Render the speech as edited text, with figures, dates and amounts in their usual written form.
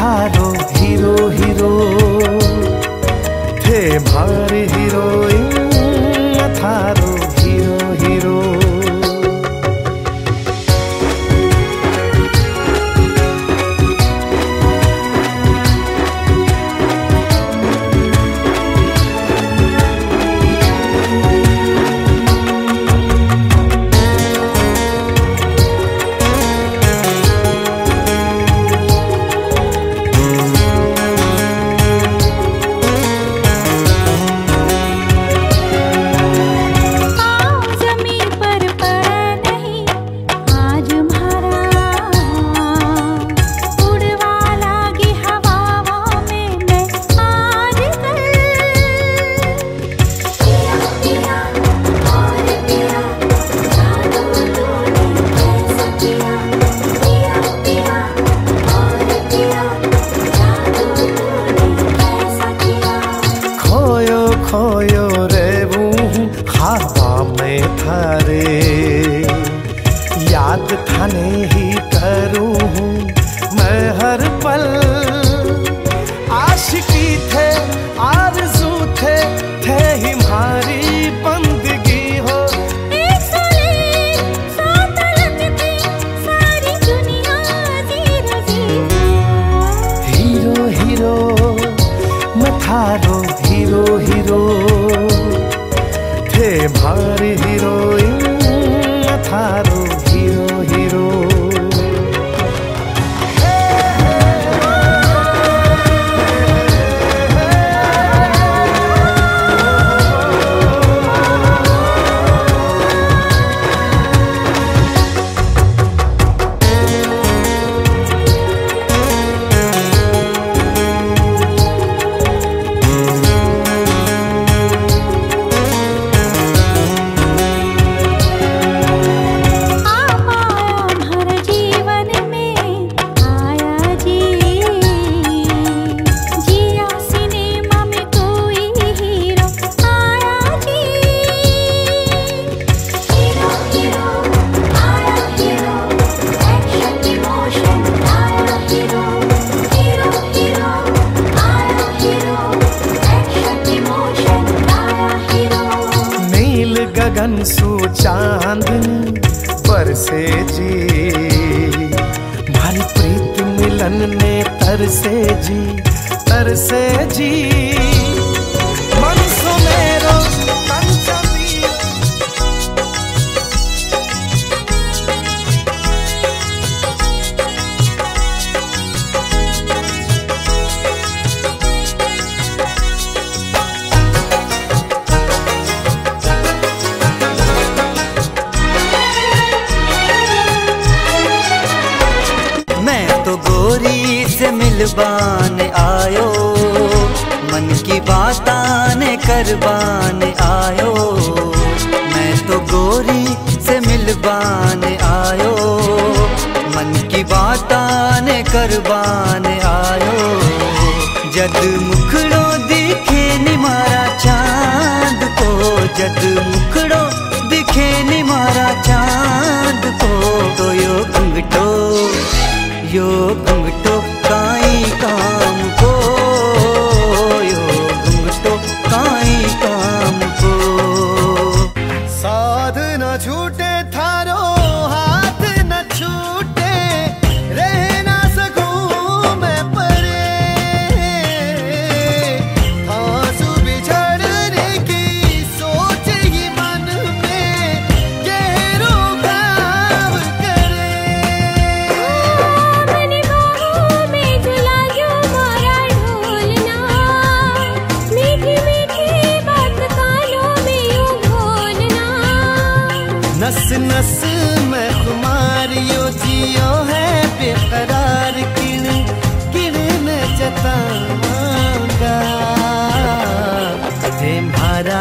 थारो hero hero थे मारी हीरोइन थारो हीरो हीरो। खोयो रे वो ख्वाबा में थारे, याद थाने ही करूँ मैं हर पल। आशिकी थे आरज़ू थे ही हमारी बंदगी हो। एक सोले साथ लगती सारी दुनिया ज़ीरो ज़ीरो। हीरो हीरो मैं थारो हीरो हीरो थे मारी हीरोइन थारो हीरो हीरो। गगन सो चांदनी बरसे जी, मारी प्रीत मिलन ने तरसे जी तरसे जी। मन सो मेरो तन चली गोरी से मिलवाने आयो, मन की बाताने करवाने आयो। मैं तो गोरी से मिलवाने आयो, मन की बाताने करवाने आयो। जद मुखड़ो दिखे नि मारा चांद को, जद मुखड़ो दिखे नि मारा चांद को। तो यो घुंघटो काई काम को, यो घुंघटो काई काम को। साध न छूटे थारो हाथ न छूटे, रह ना सकूं मैं परे। आंसू बिछड़ने की सोच ही मन में गहरो घाव करे। नस नस में खुमारियो जियो है बेकरार, किण किण में जताऊंगा थे मारा